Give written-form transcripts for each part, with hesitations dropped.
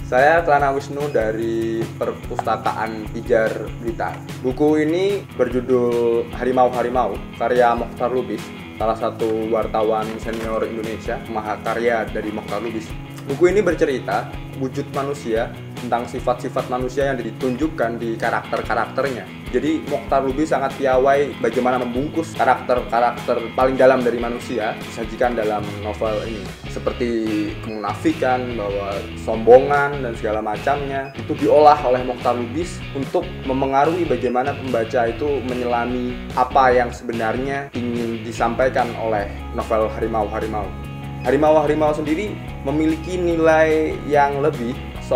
Saya Kelana Wisnu dari Perpustakaan Pijar Blitar. Buku ini berjudul Harimau-Harimau, karya Mokhtar Lubis, salah satu wartawan senior Indonesia, mahakarya dari Mokhtar Lubis. Buku ini bercerita wujud manusia, tentang sifat-sifat manusia yang ditunjukkan di karakter-karakternya. Jadi Mokhtar Lubis sangat piawai bagaimana membungkus karakter-karakter paling dalam dari manusia disajikan dalam novel ini. Seperti kemunafikan, bahwa sombongan dan segala macamnya itu diolah oleh Mokhtar Lubis untuk memengaruhi bagaimana pembaca itu menyelami apa yang sebenarnya ingin disampaikan oleh novel Harimau-Harimau. Harimau-Harimau sendiri memiliki nilai yang lebih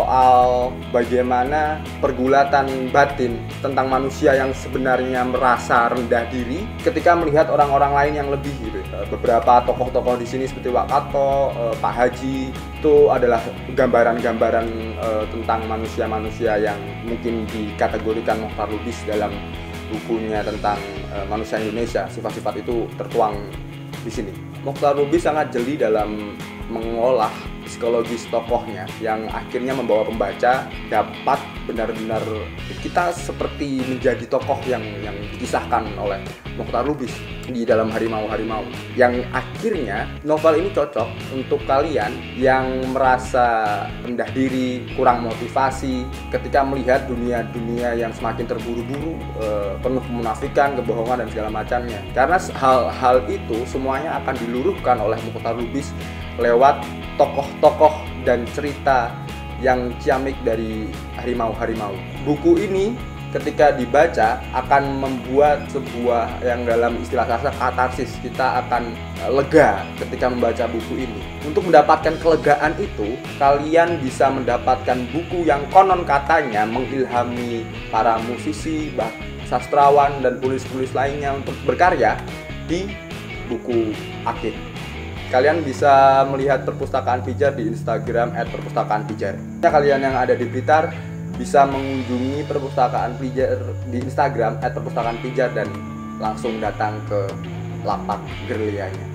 soal bagaimana pergulatan batin tentang manusia yang sebenarnya merasa rendah diri ketika melihat orang-orang lain yang lebih gitu. Beberapa tokoh-tokoh di sini seperti Wak Kato, Pak Haji itu adalah gambaran-gambaran tentang manusia-manusia yang mungkin dikategorikan Mokhtar Lubis dalam bukunya tentang manusia Indonesia. Sifat-sifat itu tertuang di sini. Mokhtar Lubis sangat jeli dalam mengolah psikologis tokohnya yang akhirnya membawa pembaca dapat benar-benar kita seperti menjadi tokoh yang dikisahkan oleh Mokhtar Lubis di dalam Harimau-Harimau, yang akhirnya novel ini cocok untuk kalian yang merasa rendah diri, kurang motivasi ketika melihat dunia-dunia yang semakin terburu-buru, penuh kemunafikan, kebohongan dan segala macamnya. Karena hal-hal itu semuanya akan diluruhkan oleh Mokhtar Lubis lewat tokoh-tokoh dan cerita yang ciamik dari Harimau-Harimau. Buku ini ketika dibaca akan membuat sebuah yang dalam istilah sastra katarsis. Kita akan lega ketika membaca buku ini. Untuk mendapatkan kelegaan itu, kalian bisa mendapatkan buku yang konon katanya mengilhami para musisi, sastrawan dan penulis-penulis lainnya untuk berkarya di buku Akik. Kalian bisa melihat Perpustakaan Pijar di Instagram @perpustakaanpijar. Kalian yang ada di Blitar bisa mengunjungi Perpustakaan Pijar di Instagram @perpustakaanpijar dan langsung datang ke lapak gerlianya.